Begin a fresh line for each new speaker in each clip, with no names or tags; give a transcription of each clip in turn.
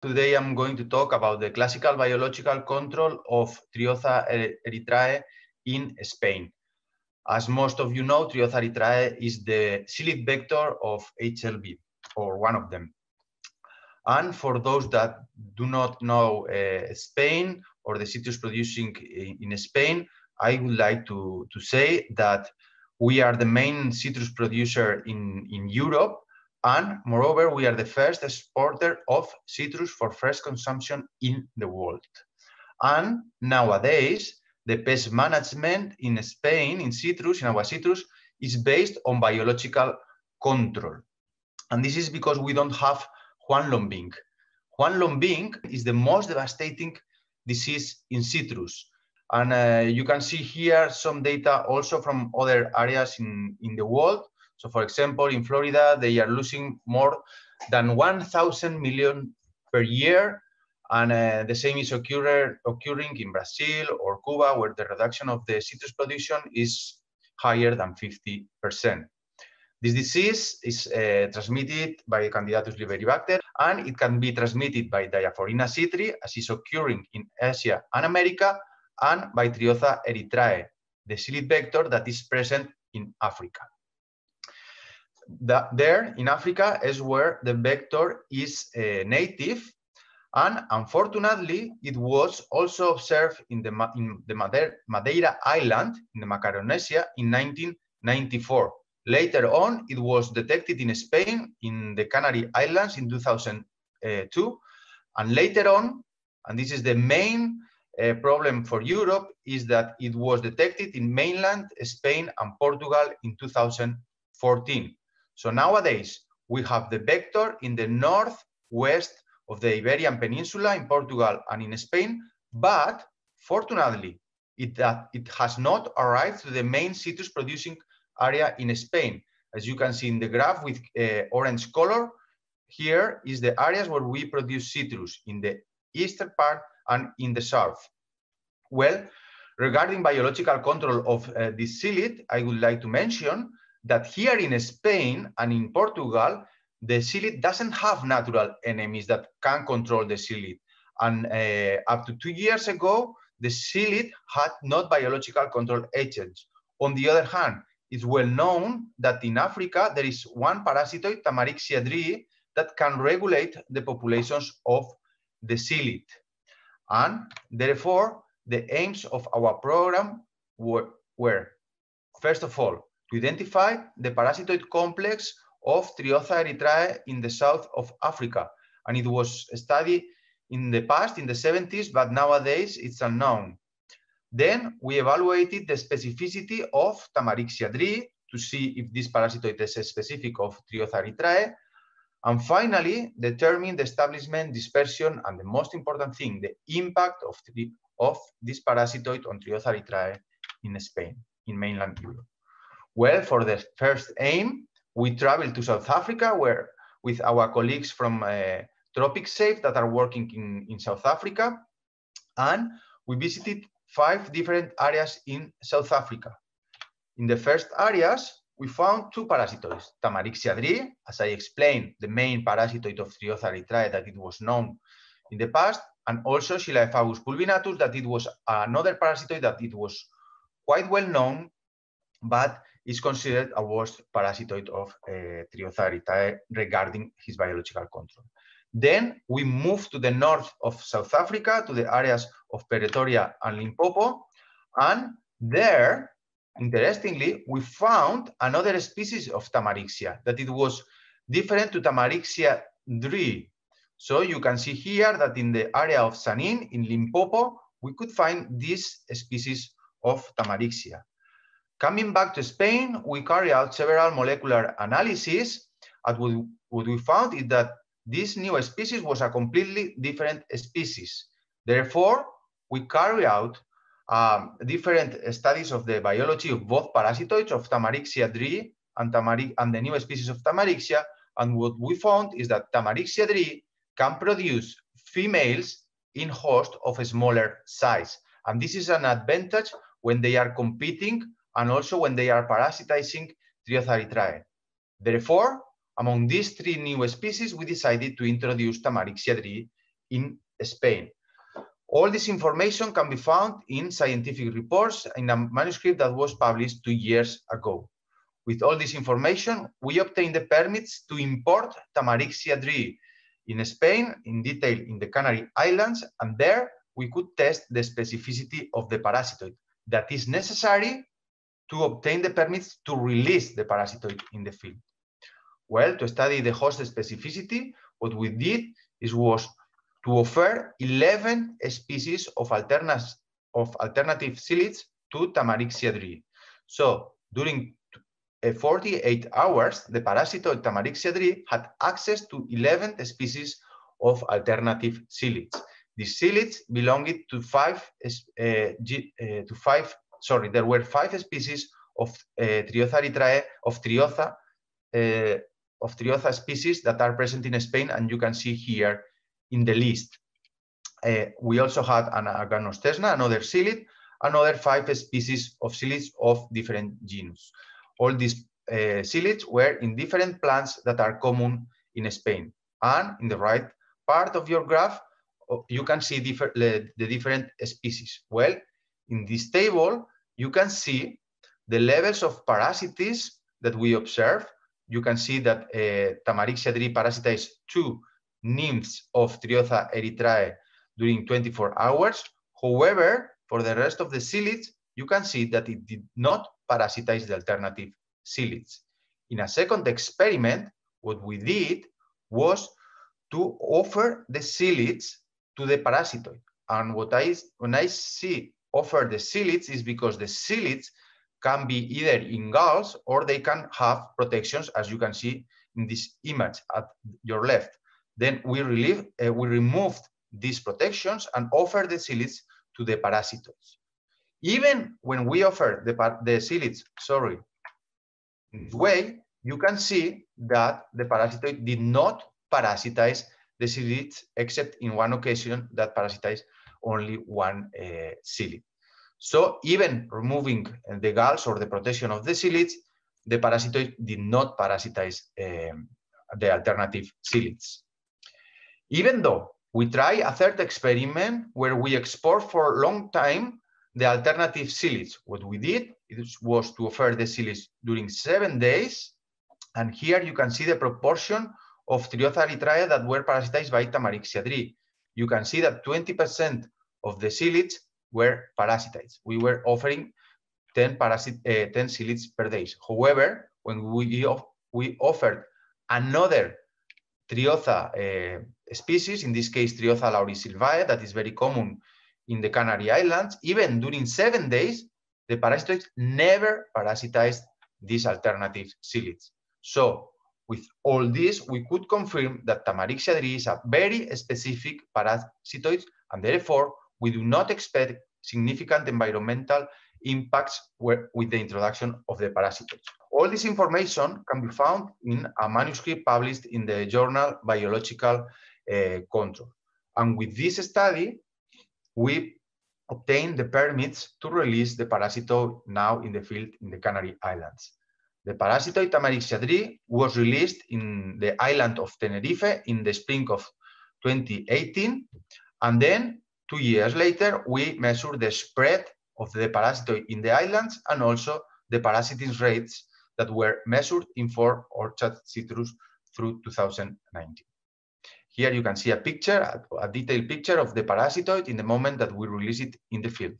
Today I'm going to talk about the classical biological control of Triotha erythrae in Spain. As most of you know, Triotha erythrae is the psyllid vector of HLV, or one of them. And for those that do not know Spain or the citrus producing in Spain, I would like to say that we are the main citrus producer in Europe. And moreover, we are the first exporter of citrus for fresh consumption in the world. And nowadays, the pest management in Spain, in our citrus, is based on biological control. And this is because we don't have Juan Lombing. Juan Lombing is the most devastating disease in citrus. And you can see here some data also from other areas in the world. So for example, in Florida, they are losing more than 1,000 million per year. And the same is occurring in Brazil or Cuba, where the reduction of the citrus production is higher than 50%. This disease is transmitted by Candidatus liberibacter, and it can be transmitted by Diaphorina citri, as is occurring in Asia and America, and by Triotha erythrae, the psyllid vector that is present in Africa. There in Africa is where the vector is native, and unfortunately, it was also observed in the Madeira Island, in the Macaronesia, in 1994. Later on, it was detected in Spain, in the Canary Islands in 2002. And later on, and this is the main problem for Europe, is that it was detected in mainland Spain and Portugal in 2014. So nowadays, we have the vector in the northwest of the Iberian Peninsula in Portugal and in Spain, but fortunately, it has not arrived to the main citrus producing area in Spain. As you can see in the graph with orange color, here is the areas where we produce citrus in the eastern part and in the south. Well, regarding biological control of this psyllid, I would like to mention that here in Spain and in Portugal, the psyllid doesn't have natural enemies that can control the psyllid. And up to 2 years ago, the psyllid had not biological control agents. On the other hand, it's well known that in Africa, there is one parasitoid, Tamarixia drii, that can regulate the populations of the psyllid. And therefore, the aims of our program were, first of all, to identify the parasitoid complex of Triotha erythrae in the south of Africa. And it was studied in the past, in the 70s, but nowadays it's unknown. Then we evaluated the specificity of Tamarixia drii to see if this parasitoid is specific of Triotha erythrae. And finally, determine the establishment, dispersion, and the most important thing, the impact of this parasitoid on Triotha erythrae in Spain, in mainland Europe. Well, for the first aim, we traveled to South Africa, where with our colleagues from Tropic Safe that are working in South Africa, and we visited 5 different areas in South Africa. In the first areas, we found 2 parasitoids, Tamarixia drii, as I explained, the main parasitoid of Triotha erythrae that it was known in the past, and also Scylaephagus pulvinatus, that it was another parasitoid that it was quite well known, but is considered a worst parasitoid of Triotha erythrae regarding his biological control. Then we moved to the north of South Africa, to the areas of Pretoria and Limpopo, and there, interestingly, we found another species of Tamarixia, that it was different to Tamarixia drii. So you can see here that in the area of Sanin, in Limpopo, we could find this species of Tamarixia. Coming back to Spain, we carried out several molecular analyses, and what we found is that this new species was a completely different species. Therefore, we carry out different studies of the biology of both parasitoids of Tamarixia drii and the new species of Tamarixia, and what we found is that Tamarixia drii can produce females in hosts of a smaller size. And this is an advantage when they are competing and also when they are parasitizing Triotha erythrae. Therefore, among these 3 new species, we decided to introduce Tamarixia drii in Spain. All this information can be found in scientific reports in a manuscript that was published 2 years ago. With all this information, we obtained the permits to import Tamarixia drii in Spain, in detail in the Canary Islands, and there we could test the specificity of the parasitoid that is necessary to obtain the permits to release the parasitoid in the field. Well, to study the host specificity, what we did was to offer 11 species of alternative psyllids to Tamarixia drii. So during 48 hours, the parasitoid Tamarixia drii had access to 11 species of alternative psyllids. These psyllids belonged to there were 5 species of Triotha erythrae, of Triotha species that are present in Spain, and you can see here in the list. We also had an Aganostesna, another psyllid, another 5 species of psyllids of different genus. All these psyllids were in different plants that are common in Spain. And in the right part of your graph, you can see the different species. Well, in this table, you can see the levels of parasites that we observe. You can see that Tamarixia drii parasitized 2 nymphs of Triotha erythrae during 24 hours. However, for the rest of the psyllids, you can see that it did not parasitize the alternative psyllids. In a second experiment, what we did was to offer the psyllids to the parasitoid. And when I see offer the psyllids is because the psyllids can be either in galls or they can have protections, as you can see in this image at your left. Then we removed these protections and offered the psyllids to the parasitoids. Even when we offer the psyllids, in this way, you can see that the parasitoid did not parasitize the psyllids, except in one occasion that parasitized only 1 psyllid. So even removing the galls or the protection of the psyllids, the parasitoid did not parasitize the alternative psyllids. Even though we try a third experiment where we export for a long time the alternative psyllids, what we did was to offer the psyllids during 7 days. And here you can see the proportion of Triotha erythrae that were parasitized by Tamarixia drii. You can see that 20% of the psyllids were parasitized. We were offering 10 psyllids per day. However, when we offered another Triotha species, in this case Triotha laurisilvae, that is very common in the Canary Islands, even during 7 days, the parasitoids never parasitized these alternative psyllids. So with all this, we could confirm that Tamarixia drii is a very specific parasitoid, and therefore we do not expect significant environmental impacts with the introduction of the parasitoids. All this information can be found in a manuscript published in the journal Biological Control. And with this study, we obtained the permits to release the parasitoid now in the field in the Canary Islands. The parasitoid Tamarixia drii was released in the island of Tenerife in the spring of 2018. And then 2 years later, we measured the spread of the parasitoid in the islands and also the parasitism rates that were measured in 4 orchard citrus through 2019. Here you can see a picture, a detailed picture of the parasitoid in the moment that we release it in the field.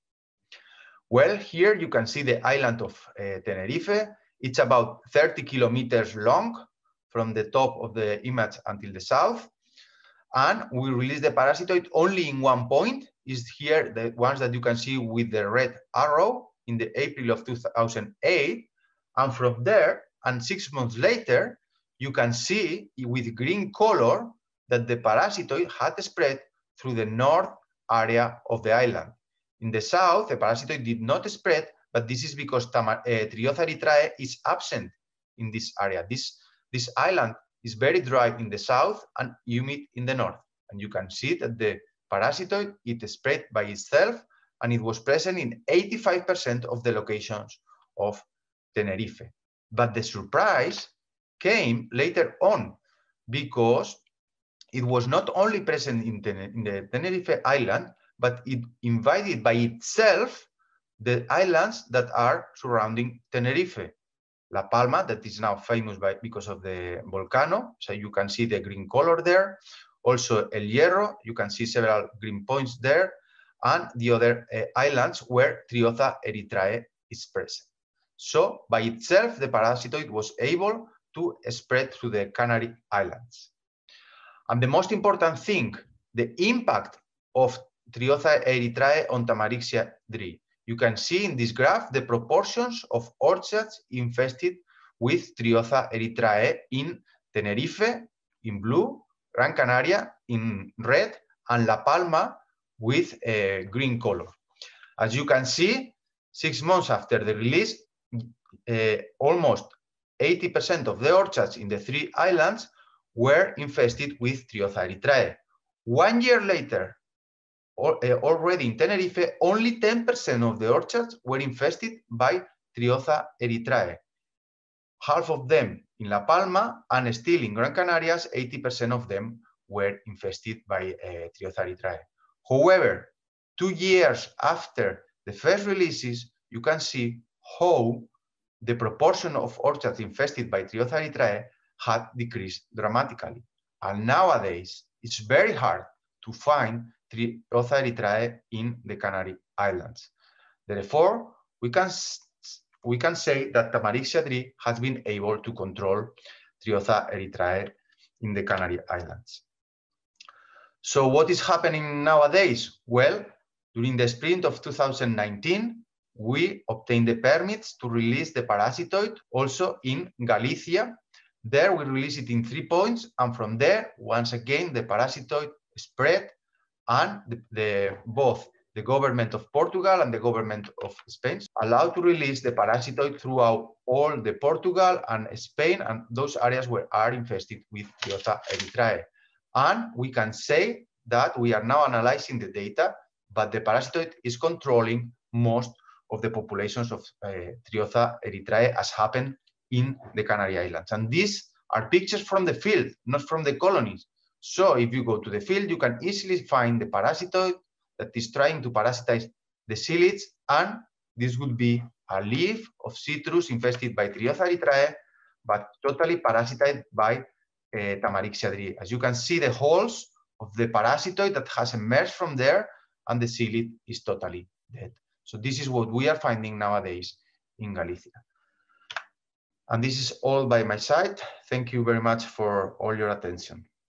Well, here you can see the island of Tenerife. It's about 30 kilometers long from the top of the image until the south. And we release the parasitoid only in one point, is here the ones that you can see with the red arrow in the April of 2008. And from there, and 6 months later, you can see with green color that the parasitoid had spread through the north area of the island. In the south, the parasitoid did not spread, but this is because Triotha erythrae is absent in this area. This island is very dry in the south and humid in the north. And you can see that the parasitoid, it spread by itself, and it was present in 85% of the locations of Tenerife. But the surprise came later on, because it was not only present in the Tenerife island, but it invaded by itself the islands that are surrounding Tenerife. La Palma, that is now famous because of the volcano, so you can see the green color there. Also El Hierro, you can see several green points there, and the other islands where Triotha erythrae is present. So by itself, the parasitoid was able to spread through the Canary Islands. And the most important thing, the impact of Triotha erythrae on Tamarixia dri. You can see in this graph the proportions of orchards infested with Triotha erythrae in Tenerife in blue, Gran Canaria in red, and La Palma with a green color. As you can see, 6 months after the release, almost 80% of the orchards in the 3 islands were infested with Triotha erythrae. 1 year later, already in Tenerife, only 10% of the orchards were infested by Triotha erythrae. Half of them in La Palma, and still in Gran Canarias, 80% of them were infested by Triotha erythrae. However, 2 years after the first releases, you can see how the proportion of orchards infested by Triotha erythrae had decreased dramatically. And nowadays, it's very hard to find Triotha erythrae in the Canary Islands. Therefore, we can say that Tamarixia dri has been able to control Triotha erythrae in the Canary Islands. So what is happening nowadays? Well, during the spring of 2019, we obtained the permits to release the parasitoid also in Galicia. There we released it in 3 points, and from there, once again, the parasitoid spread, and both the government of Portugal and the government of Spain allowed to release the parasitoid throughout all the Portugal and Spain, and those areas are infested with Triotha erythrae. And we can say that we are now analyzing the data, but the parasitoid is controlling most of the populations of Triotha erythrae, as happened in the Canary Islands. And these are pictures from the field, not from the colonies. So if you go to the field, you can easily find the parasitoid that is trying to parasitize the psyllids, and this would be a leaf of citrus infested by Triotha erythrae, but totally parasitized by Tamarixia dri. As you can see, the holes of the parasitoid that has emerged from there, and the psyllid is totally dead. So this is what we are finding nowadays in Galicia. And this is all by my side. Thank you very much for all your attention.